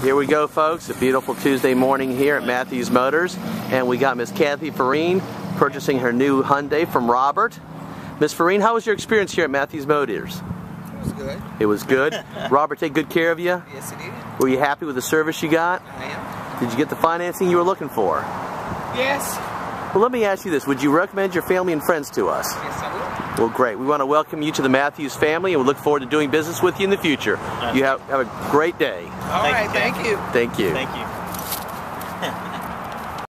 Here we go, folks. A beautiful Tuesday morning here at Matthews Motors, and we got Miss Kathy Farine purchasing her new Hyundai from Robert. Miss Farine, how was your experience here at Matthews Motors? It was good. It was good. Robert take good care of you? Yes, it did. Were you happy with the service you got? I am. Did you get the financing you were looking for? Yes. Well, let me ask you this. Would you recommend your family and friends to us? Yes, I will. Well, great. We want to welcome you to the Matthews family, and we look forward to doing business with you in the future. You have a great day. All right, thank you. Thank you. Thank you.